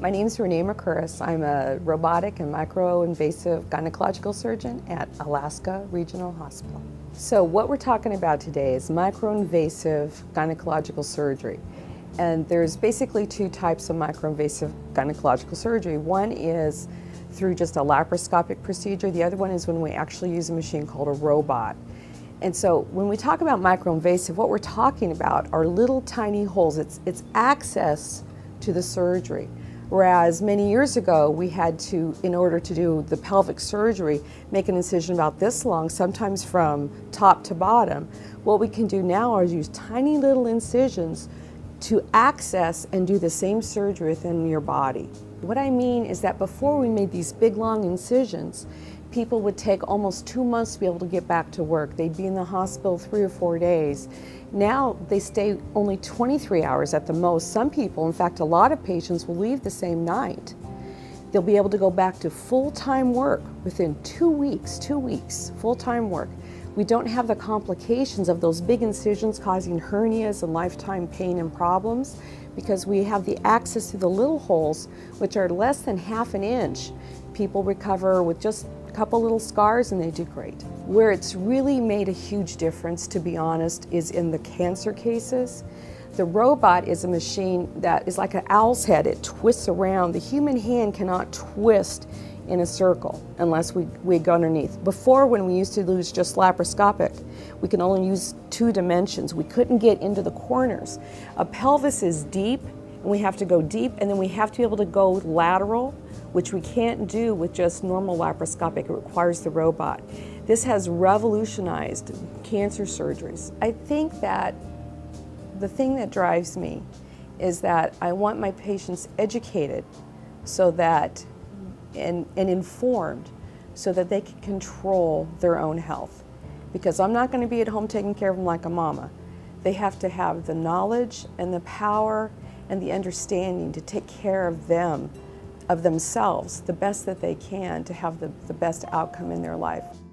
My name is Rhene Merkouris. I'm a robotic and micro-invasive gynecological surgeon at Alaska Regional Hospital. So what we're talking about today is micro-invasive gynecological surgery. And there's basically two types of micro-invasive gynecological surgery. One is through just a laparoscopic procedure. The other one is when we actually use a machine called a robot. And so when we talk about micro-invasive, what we're talking about are little tiny holes. It's access to the surgery. Whereas many years ago, we had to, in order to do the pelvic surgery, make an incision about this long, sometimes from top to bottom. What we can do now is use tiny little incisions to access and do the same surgery within your body. What I mean is that before we made these big long incisions, people would take almost 2 months to be able to get back to work. They'd be in the hospital 3 or 4 days. Now they stay only 23 hours at the most. Some people, in fact a lot of patients, will leave the same night. They'll be able to go back to full-time work within 2 weeks, full-time work. We don't have the complications of those big incisions causing hernias and lifetime pain and problems because we have the access to the little holes, which are less than ½ an inch. People recover with just a couple little scars and they do great. Where it's really made a huge difference, to be honest, is in the cancer cases. The robot is a machine that is like an owl's head. It twists around. The human hand cannot twist in a circle unless we go underneath. Before, when we used to use just laparoscopic, we can only use 2 dimensions. We couldn't get into the corners. A pelvis is deep, and we have to go deep, and then we have to be able to go lateral, which we can't do with just normal laparoscopic. It requires the robot. This has revolutionized cancer surgeries. I think that the thing that drives me is that I want my patients educated so that and informed so that they can control their own health. Because I'm not going to be at home taking care of them like a mama. They have to have the knowledge and the power and the understanding to take care of themselves the best that they can to have the best outcome in their life.